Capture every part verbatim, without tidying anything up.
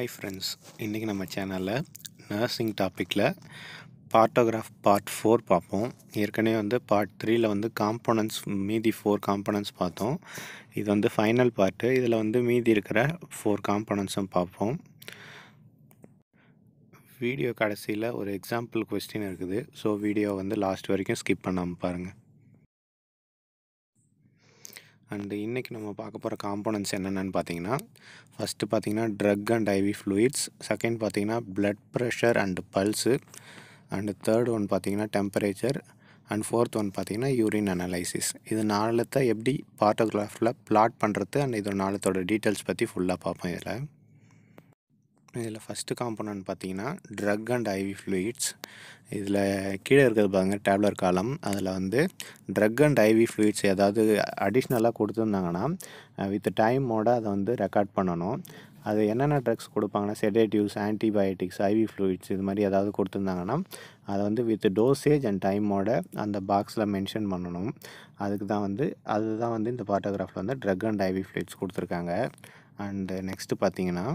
Hi friends, இன்றைக்கி நம்ம சேனலில் நர்சிங் டாப்பிக்கில் பார்ட்டோகிராஃப் பார்ட் ஃபோர் பார்ப்போம். ஏற்கனவே வந்து பார்ட் த்ரீயில் வந்து காம்போனன்ட்ஸ் மீதி ஃபோர் காம்போனன்ட்ஸ் பார்த்தோம். இது வந்து ஃபைனல் பார்ட்டு. இதில் வந்து மீதி இருக்கிற ஃபோர் காம்போனன்ட்ஸும் பார்ப்போம். வீடியோ கடைசியில் ஒரு எக்ஸாம்பிள் கொஸ்டின் இருக்குது. ஸோ வீடியோ வந்து லாஸ்ட் வரைக்கும் ஸ்கிப் பண்ணாமல் பாருங்கள். அண்டு இன்றைக்கி நம்ம பார்க்க போகிற காம்போனன்ட்ஸ் என்னென்னு பார்த்தீங்கன்னா, ஃபஸ்ட்டு பார்த்தீங்கன்னா drug and IV fluids, second பார்த்தீங்கன்னா blood pressure and pulse, and third one பார்த்தீங்கன்னா டெம்பரேச்சர், அண்ட் ஃபோர்த் ஒன் பார்த்தீங்கன்னா யூரின் அனலைசிஸ். இது நாலுத்தை எப்படி பார்ட்டோகிராஃபில் பிளாட் பண்ணுறது அண்ட் இது நாலுத்தோட டீட்டெயில்ஸ் பற்றி ஃபுல்லாக பார்ப்போம். இதில் இதில் ஃபஸ்ட்டு காம்போனன்ட் பார்த்தீங்கன்னா ட்ரக் அண்ட் ஐவி ஃப்ளூயிட்ஸ். இதில் கீழே இருக்கிறது பாருங்க டேப்லர் காலம். அதில் வந்து ட்ரக் அண்ட் ஐவி ஃப்ளூயிட்ஸ் ஏதாவது அடிஷ்னலாக கொடுத்துருந்தாங்கன்னா வித் டைமோட அதை வந்து ரெக்கார்ட் பண்ணணும். அது என்னென்ன ட்ரக்ஸ் கொடுப்பாங்கன்னா செடேட்டிவ்ஸ், ஆன்டிபயோட்டிக்ஸ், ஐவி ஃப்ளூயிட்ஸ் இது மாதிரி ஏதாவது கொடுத்துருந்தாங்கன்னா அதை வந்து வித் டோசேஜ் அண்ட் டைமோட அந்த பாக்ஸில் மென்ஷன் பண்ணணும். அதுக்கு தான் வந்து அதுதான் வந்து இந்த பார்ட்டோகிராஃபில் வந்து ட்ரக் அண்ட் ஐவி ஃப்ளூயிட்ஸ் கொடுத்துருக்காங்க. அண்டு நெக்ஸ்ட்டு பார்த்தீங்கன்னா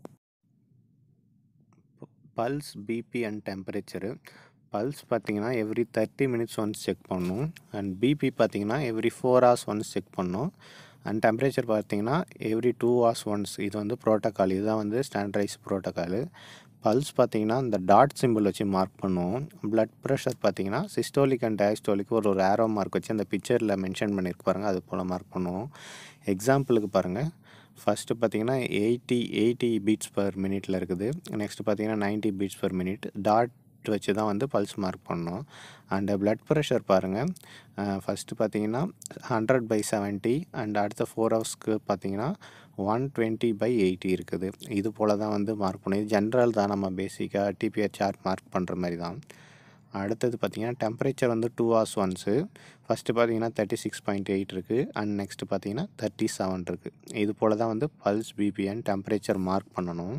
pulse, BP and temperature. Pulse பார்த்திங்கன்னா every thirty minutes once check பண்ணணும். அண்ட் பிபி பார்த்திங்கன்னா every four hours once check பண்ணணும். அண்ட் டெம்பரேச்சர் பார்த்திங்கன்னா எவ்ரி டூ ஹவர்ஸ் ஒன்ஸ். இது வந்து ப்ரோட்டோக்கால், இதுதான் வந்து ஸ்டாண்டர்டைஸ் ப்ரோட்டோக்காலு. பல்ஸ் பார்த்திங்கன்னா இந்த டாட் சிம்பிள் வச்சு மார்க் பண்ணுவோம். ப்ளட் ப்ரெஷர் பார்த்திங்கன்னா சிஸ்டோலிக் அண்ட் டயஸ்டோலிக் ஒரு ஒரு ஏரோ மார்க் வச்சு அந்த பிக்சரில் மென்ஷன் பண்ணியிருக்கு பாருங்கள், அது போல் மார்க் பண்ணுவோம். எக்ஸாம்பிளுக்கு பாருங்கள், ஃபஸ்ட்டு பார்த்தீங்கன்னா எயிட்டி எயிட்டி பீட்ஸ் பர் மினிட்டில் இருக்குது. நெக்ஸ்ட்டு பார்த்தீங்கன்னா ninety beats per minute. Dot வச்சு தான் வந்து பல்ஸ் மார்க் பண்ணோம். அண்டு பிளட் ப்ரெஷர் பாருங்கள், ஃபஸ்ட்டு பார்த்தீங்கன்னா ஹண்ட்ரட் பை செவன்ட்டி அண்ட் அடுத்த ஃபோர் ஹவர்ஸ்க்கு பார்த்தீங்கன்னா ஒன் டுவெண்ட்டி பை எயிட்டி இருக்குது. இது போல் தான் வந்து மார்க் பண்ணோம். இது ஜென்ரல் தான், நம்ம பேசிக்காக டிபிஆர் சார்ட் மார்க் பண்ணுற மாதிரி தான். அடுத்தது பார்த்திங்கன்னா டெம்பரேச்சர் வந்து டூ ஹவர்ஸ் ஒன்ஸு. ஃபஸ்ட்டு பார்த்தீங்கன்னா தேர்ட்டி சிக்ஸ் பாயிண்ட் எயிட் இருக்குது. அண்ட் நெக்ஸ்ட்டு பார்த்தீங்கன்னா தேர்ட்டி செவன் இருக்குது. இது போல் தான் வந்து pulse, BP and temperature mark பண்ணணும்.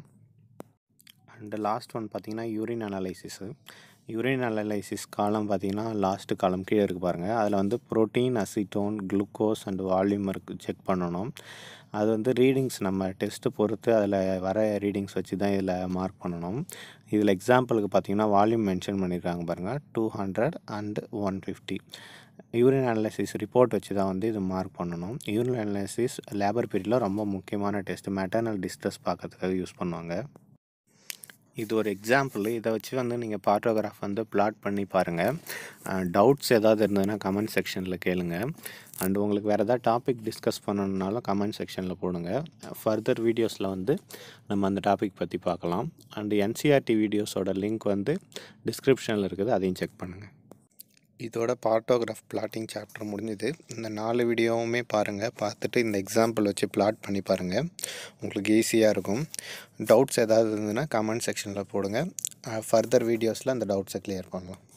அண்டு லாஸ்ட் ஒன் பார்த்திங்கன்னா urine analysis. Urine analysis column பார்த்திங்கன்னா லாஸ்ட்டு காலம் கீழே இருக்குது பாருங்கள். அதில் வந்து protein, acetone, glucose and volume இருக்குது செக் பண்ணணும். அது வந்து ரீடிங்ஸ் நம்ம டெஸ்ட்டு பொறுத்து அதில் வர ரீடிங்ஸ் வச்சு தான் இதில் மார்க் பண்ணணும். இதில் எக்ஸாம்பிளுக்கு பார்த்திங்கன்னா வால்யூம் மென்ஷன் பண்ணியிருக்காங்க பாருங்கள், two hundred and one fifty. Urine analysis report வச்சு தான் வந்து இது மார்க் பண்ணணும். யூரின் அனலைசிஸ் லேபர் பீரியடில் ரொம்ப முக்கியமான டெஸ்ட்டு, மெட்டர்னல் டிஸ்ட்ரெஸ் பார்க்கறதுக்காக யூஸ் பண்ணுவாங்க. இது ஒரு எக்ஸாம்பிள். இதை வச்சு வந்து நீங்கள் பார்ட்டோகிராஃப் வந்து பிளாட் பண்ணி பாருங்கள். டவுட்ஸ் ஏதாவது இருந்ததுன்னா கமெண்ட் செக்ஷனில் கேளுங்க. அண்டு உங்களுக்கு வேறு ஏதாவது டாபிக் டிஸ்கஸ் பண்ணணுன்னாலும் கமெண்ட் செக்ஷனில் போடுங்க. ஃபர்தர் வீடியோஸில் வந்து நம்ம அந்த டாபிக் பற்றி பார்க்கலாம். அண்டு என்சிஆர்டி வீடியோஸோட லிங்க் வந்து டிஸ்கிரிப்ஷனில் இருக்குது, அதையும் செக் பண்ணுங்கள். இதோட பார்ட்டோகிராஃப் பிளாட்டிங் சாப்டர் முடிஞ்சுது. இந்த நாலு வீடியோவுமே பாருங்கள். பார்த்துட்டு இந்த எக்ஸாம்பிள் வச்சு பிளாட் பண்ணி பாருங்கள், உங்களுக்கு ஈஸியாக இருக்கும். டவுட்ஸ் ஏதாவது இருந்ததுன்னா கமெண்ட் செக்ஷனில் போடுங்க. ஃபர்தர் வீடியோஸில் அந்த டவுட்ஸை கிளியர் பண்ணலாம்.